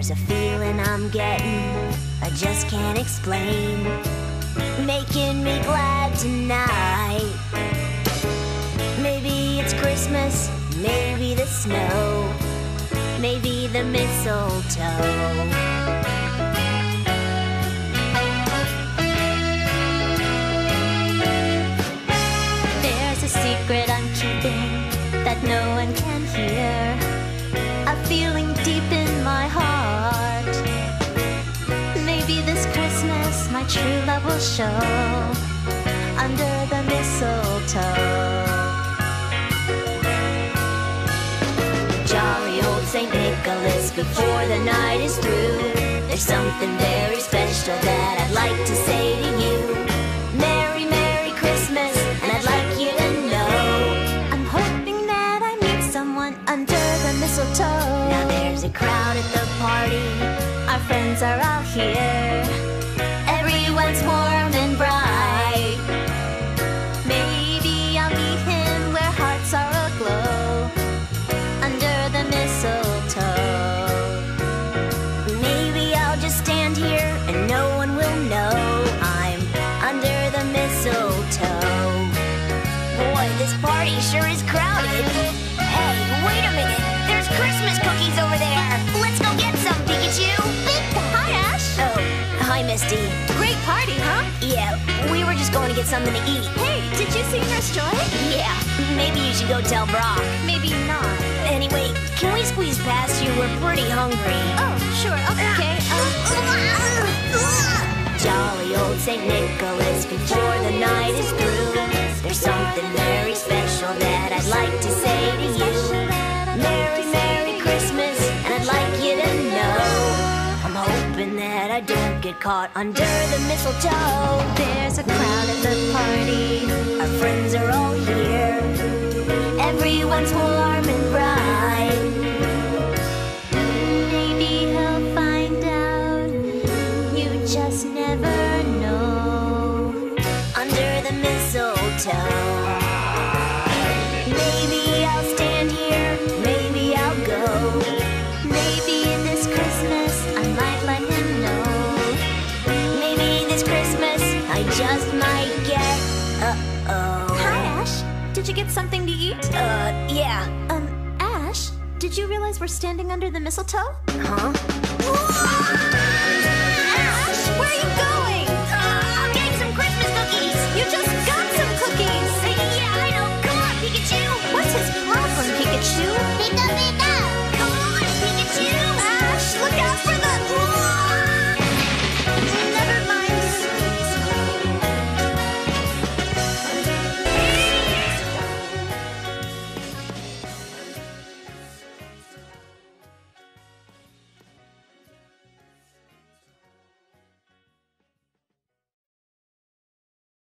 There's a feeling I'm getting I just can't explain, making me glad tonight. Maybe it's Christmas, maybe the snow, maybe the mistletoe. There's a secret I'm keeping that no one can hear, a feeling deep in my heart. Maybe this Christmas my true love will show under the mistletoe. Jolly old St. Nicholas, before the night is through, there's something very special that I'd like to say to you. Merry, Merry Christmas, and I'd like you to know I'm hoping that I meet someone under the mistletoe. Now there's a crowd at the party, our friends are all here, everyone's warm and bright. Maybe I'll meet him where hearts are aglow, under the mistletoe. Maybe I'll just stand here and no one will know I'm under the mistletoe. Boy, this party sure is crowded. Hey, wait a minute, there's Christmas cookies over there. Let's go get some, Pikachu. Hi, Ash. Oh, hi, Misty. Great party, huh? Yeah, we were just going to get something to eat. Hey, did you see Nurse Joy? Yeah, maybe you should go tell Brock. Maybe not. Anyway, can we squeeze past you? We're pretty hungry. Oh, sure, okay. Jolly old St. Nicholas, before the night is through, there's something very special that I'd like to say to you. Merry, Merry Christmas, and I'd like you to know I'm hoping that I don't get caught under the mistletoe. There's a crowd at the party, our friends are all here, everyone's warm and bright. Maybe he'll find out, you just never know, under the mistletoe. Maybe I'll stand here, maybe I'll go, maybe this Christmas I might let him know. Maybe this Christmas I just might get, Hi, Ash. Did you get something to eat? Yeah. Ash, did you realize we're standing under the mistletoe? Huh?